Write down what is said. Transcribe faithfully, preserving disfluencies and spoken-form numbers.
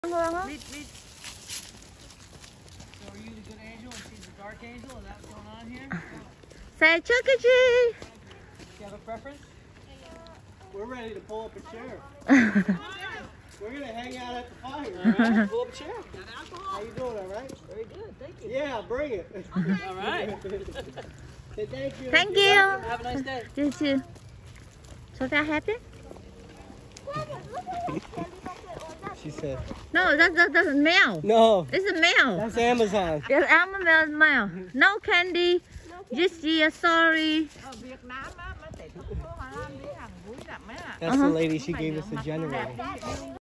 Meet, meet. So are you the good angel and she's the dark angel? Is that what's going on here? Say Chuck E. Cheese. Do you have a preference? We're ready to pull up a chair. We're going to hang out at the fire. All right, pull up a chair. Got alcohol. How you doing, all right? Very good, thank you. Yeah, bring it. All right. Hey, thank you. Thank you. Have a nice day. You too. So that happy? She said. No, that's that's that's mail. No. It's a mail. That's Amazon. It's Amazon mail. No candy. Just yeah, sorry. That's the lady she gave us the generator.